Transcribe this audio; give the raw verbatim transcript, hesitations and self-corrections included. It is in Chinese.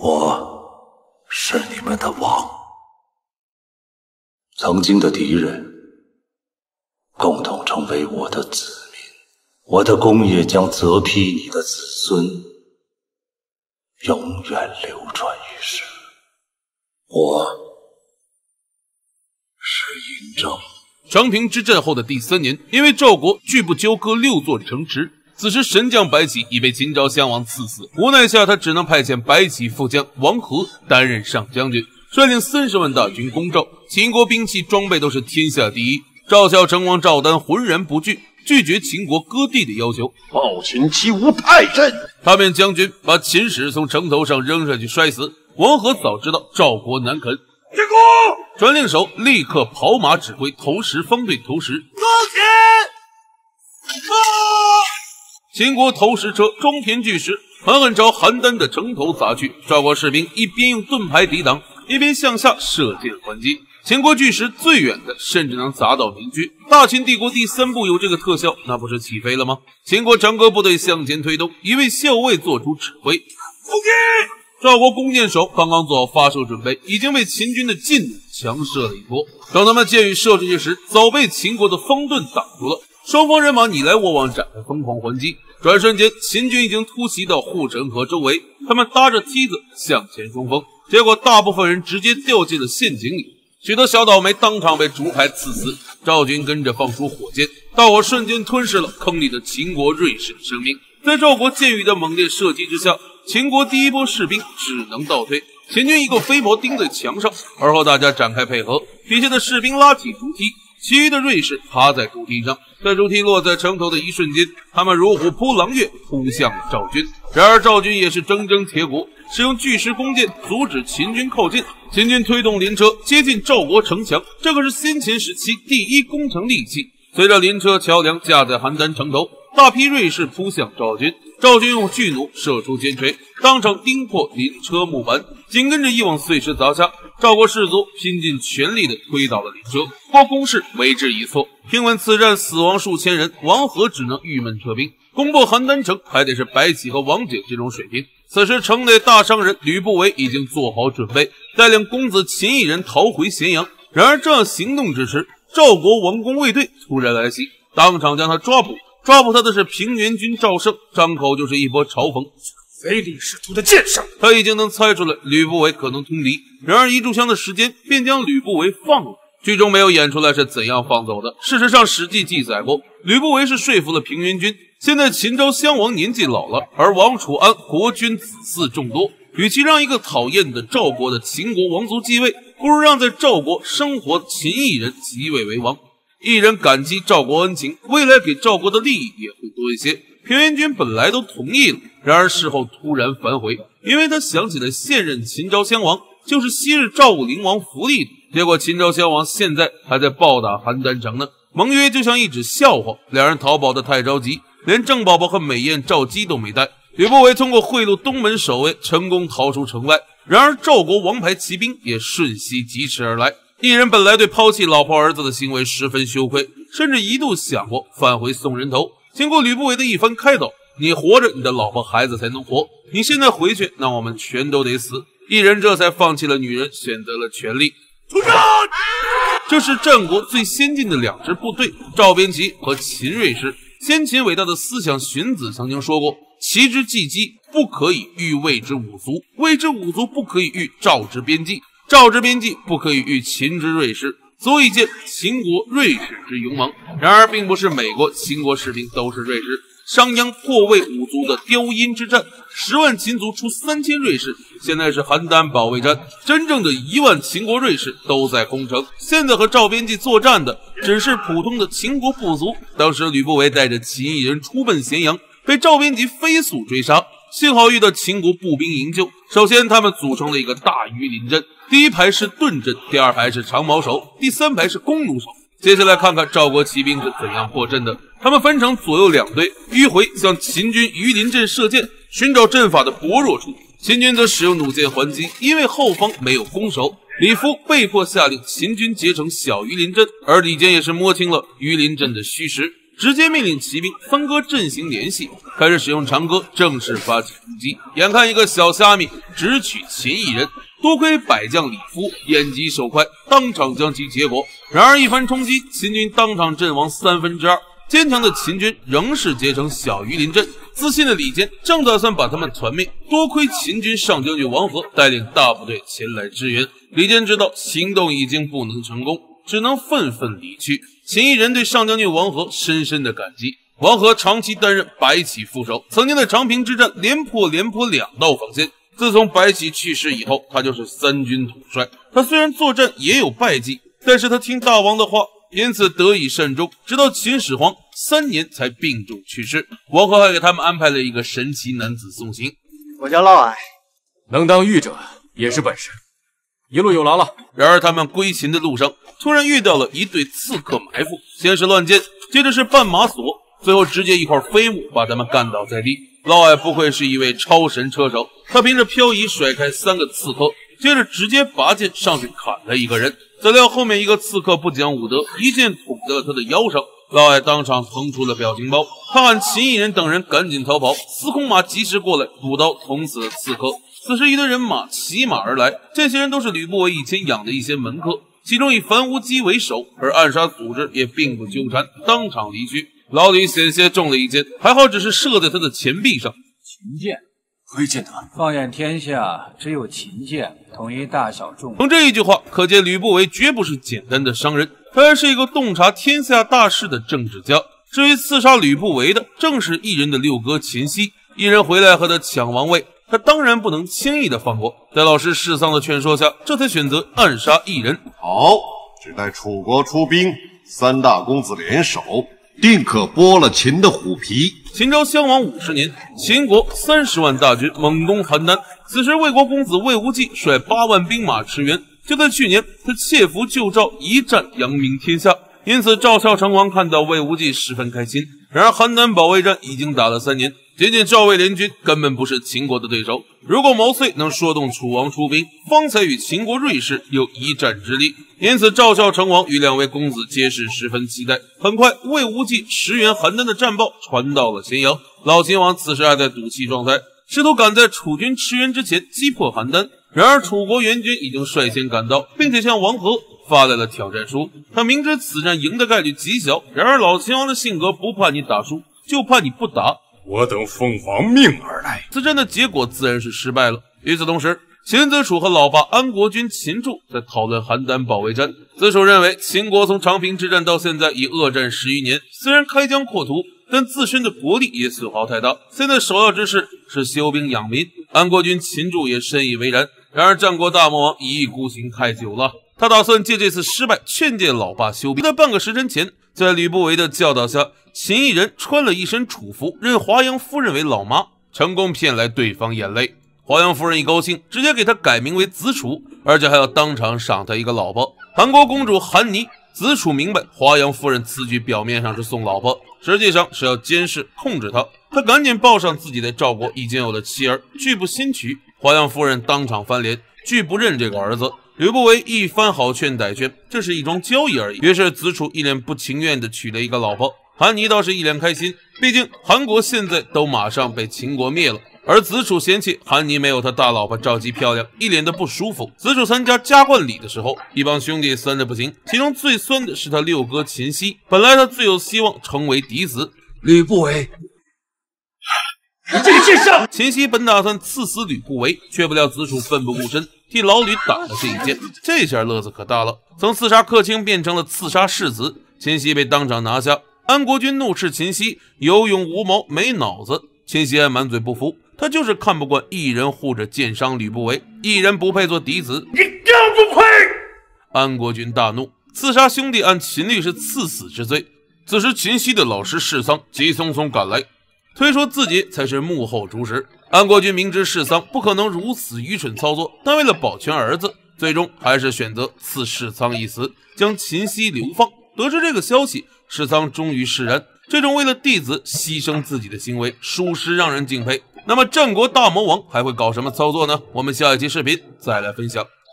我是你们的王，曾经的敌人共同成为我的子民，我的功业将泽披你的子孙，永远流传于世。我是嬴政。 长平之战后的第三年，因为赵国拒不交割六座城池，此时神将白起已被秦昭襄王赐死，无奈下他只能派遣白起副将王和担任上将军，率领三十万大军攻赵。秦国兵器装备都是天下第一，赵孝成王赵丹浑然不惧，拒绝秦国割地的要求。 暴秦欺吾太甚！ 他便将军把秦使从城头上扔下去摔死。王和早知道赵国难啃， 进攻！ 传令手立刻跑马指挥投石方队投石。 攻前！啊！ 秦国投石车装填巨石，狠狠朝邯郸的城头砸去。赵国士兵一边用盾牌抵挡，一边向下射箭还击。秦国巨石最远的甚至能砸到民居。大秦帝国第三部有这个特效，那不是起飞了吗？秦国长戈部队向前推动，一位校尉做出指挥。 攻击！ 赵国弓箭手刚刚做好发射准备，已经被秦军的劲弩强射了一波。等他们箭雨射出去时，早被秦国的风盾挡住了。双方人马你来我往，展开疯狂还击。转瞬间，秦军已经突袭到护城河周围，他们搭着梯子向前冲锋，结果大部分人直接掉进了陷阱里，许多小倒霉当场被竹排刺死。赵军跟着放出火箭，大火瞬间吞噬了坑里的秦国锐士的生命。在赵国箭雨的猛烈射击之下，秦国第一波士兵只能倒退。秦军一个飞矛钉在墙上，而后大家展开配合，底下的士兵拉起竹梯，其余的锐士趴在竹梯上，在竹梯落在城头的一瞬间，他们如虎扑狼跃，扑向了赵军。然而赵军也是铮铮铁骨，使用巨石弓箭阻止秦军靠近。秦军推动灵车接近赵国城墙，这可是先秦时期第一攻城利器。随着灵车桥梁架在邯郸城头，大批锐士扑向赵军，赵军用巨弩射出尖锤，当场钉破灵车木板，紧跟着一网碎石砸下。赵国士卒拼尽全力地推倒了灵车，不过攻势为之一挫。听闻此战死亡数千人，王和只能郁闷撤兵。攻破邯郸城还得是白起和王景这种水平。此时城内大商人吕不韦已经做好准备，带领公子秦异人逃回咸阳。然而这样行动之时，赵国王公卫队突然来袭，当场将他抓捕。抓捕他的是平原君赵胜，张口就是一波嘲讽。 唯利是图的奸商！ 他已经能猜出来吕不韦可能通敌，然而一炷香的时间便将吕不韦放了。剧中没有演出来是怎样放走的。事实上，《史记》记载过，吕不韦是说服了平原君。现在秦昭襄王年纪老了，而王楚安国君子嗣众多，与其让一个讨厌的赵国的秦国王族继位，不如让在赵国生活的秦异人即位为王。异人感激赵国恩情，未来给赵国的利益也会多一些。平原君本来都同意了，然而事后突然反悔，因为他想起了现任秦昭襄王就是昔日赵武灵王扶立的，结果秦昭襄王现在还在暴打邯郸城呢。盟约就像一纸笑话，两人逃跑的太着急，连郑宝宝和美艳赵姬都没带。吕不韦通过贿赂东门守卫，成功逃出城外。然而赵国王牌骑兵也瞬息疾驰而来。异人本来对抛弃老婆儿子的行为十分羞愧，甚至一度想过返回送人头。经过吕不韦的一番开导，你活着，你的老婆孩子才能活，你现在回去，那我们全都得死。异人这才放弃了女人，选择了权力。 出战！ 这是战国最先进的两支部队，赵边骑和秦锐士。先秦伟大的思想荀子曾经说过，齐之计击不可以御魏之五族，魏之五族不可以御赵之边骑，赵之边骑不可以御秦之锐士，足以见秦国锐士之勇猛。然而并不是每个秦国士兵都是锐士。商鞅破魏五族的雕阴之战，十万秦族出三千锐士。现在是邯郸保卫战，真正的一万秦国锐士都在攻城。现在和赵边骑作战的只是普通的秦国部族。当时吕不韦带着秦异人出奔咸阳，被赵边骑飞速追杀，幸好遇到秦国步兵营救。首先他们组成了一个大鱼鳞阵，第一排是盾阵，第二排是长矛手，第三排是弓弩手。接下来看看赵国骑兵是怎样破阵的。他们分成左右两队，迂回向秦军鱼鳞阵射箭，寻找阵法的薄弱处。秦军则使用弩箭还击，因为后方没有弓手，李夫被迫下令秦军结成小鱼鳞阵，而李坚也是摸清了鱼鳞阵的虚实。 直接命令骑兵分割阵型联系，开始使用长戈正式发起攻击。眼看一个小虾米直取秦邑人，多亏百将李夫眼疾手快，当场将其结果。然而一番冲击，秦军当场阵亡三分之二。坚强的秦军仍是结成小鱼临阵，自信的李坚正打算把他们团灭，多亏秦军上将军王和带领大部队前来支援。李坚知道行动已经不能成功，只能愤愤离去。秦邑人对上将军王和深深的感激。王和长期担任白起副手，曾经在长平之战连破廉颇两道防线。自从白起去世以后，他就是三军统帅。他虽然作战也有败绩，但是他听大王的话，因此得以善终，直到秦始皇三年才病重去世。王和还给他们安排了一个神奇男子送行。 我叫嫪毐， 能当御者也是本事，一路有劳了。 然而他们归秦的路上，突然遇到了一队刺客埋伏，先是乱箭，接着是绊马索，最后直接一块飞木把他们干倒在地。嫪毐不愧是一位超神车手，他凭着漂移甩开三个刺客，接着直接拔剑上去砍了一个人。怎料后面一个刺客不讲武德，一剑捅在了他的腰上。嫪毐当场腾出了表情包，他喊秦邑人等人赶紧逃跑，司空马及时过来补刀捅死了刺客。此时一队人马骑马而来，这些人都是吕不韦以前养的一些门客，其中以樊无机为首，而暗杀组织也并不纠缠，当场离去。老李险些中了一箭，还好只是射在他的前臂上。 秦剑可以见得， 放眼天下，只有秦剑统一大小众。 从这一句话可见，吕不韦绝不是简单的商人，他还是一个洞察天下大势的政治家。至于刺杀吕不韦的，正是异人的六哥秦西。异人回来和他抢王位，他当然不能轻易的放过。在老师世桑的劝说下，这才选择暗杀异人。 好，只待楚国出兵，三大公子联手，定可剥了秦的虎皮。 秦昭襄王五十年，秦国三十万大军猛攻邯郸。此时魏国公子魏无忌率八万兵马驰援。就在去年，他切符救赵，一战扬名天下。因此赵孝成王看到魏无忌十分开心。然而邯郸保卫战已经打了三年，仅仅赵魏联军根本不是秦国的对手。如果毛遂能说动楚王出兵，方才与秦国瑞士有一战之力。因此赵孝成王与两位公子皆是十分期待。很快，魏无忌驰援邯郸的战报传到了咸阳。老秦王此时还在赌气状态，试图赶在楚军驰援之前击破邯郸。然而楚国援军已经率先赶到，并且向王和发来了挑战书。他明知此战赢的概率极小，然而老秦王的性格不怕你打输，就怕你不打。 我等奉皇命而来。 此战的结果自然是失败了。与此同时，秦子楚和老爸安国君秦柱在讨论邯郸保卫战。子楚认为秦国从长平之战到现在已恶战十余年，虽然开疆扩土，但自身的国力也损耗太大，现在首要之事是休兵养民。安国君秦柱也深以为然。然而战国大魔王一意孤行太久了，他打算借这次失败劝诫老爸休兵。在半个时辰前，在吕不韦的教导下，秦邑人穿了一身楚服，认华阳夫人为老妈，成功骗来对方眼泪。华阳夫人一高兴，直接给他改名为子楚，而且还要当场赏他一个老婆。韩国公主韩妮，子楚明白华阳夫人此举表面上是送老婆，实际上是要监视控制他。他赶紧报上自己在赵国已经有了妻儿，拒不新娶。华阳夫人当场翻脸，拒不认这个儿子。吕不韦一番好劝歹劝，这是一桩交易而已。于是子楚一脸不情愿地娶了一个老婆，韩妮倒是一脸开心，毕竟韩国现在都马上被秦国灭了。而子楚嫌弃韩妮没有他大老婆赵姬漂亮，一脸的不舒服。子楚参加加冠礼的时候，一帮兄弟酸的不行，其中最酸的是他六哥秦西，本来他最有希望成为嫡子。 吕不韦， 你这个奸商！ 秦西本打算刺死吕不韦，却不料子楚奋不顾身，替老吕打了这一剑。这下乐子可大了，从刺杀客卿变成了刺杀世子。秦西被当场拿下。安国君怒斥秦西有勇无谋，没脑子。秦西还满嘴不服，他就是看不惯异人护着剑伤吕不韦，异人不配做嫡子， 你更不配！ 安国君大怒，刺杀兄弟按秦律是赐死之罪。此时秦西的老师世桑急匆匆赶来，推说自己才是幕后主使。安国君明知世桑不可能如此愚蠢操作，但为了保全儿子，最终还是选择赐世桑一死，将秦西流放。得知这个消息，世桑终于释然。这种为了弟子牺牲自己的行为，属实让人敬佩。那么战国大魔王还会搞什么操作呢？我们下一期视频再来分享。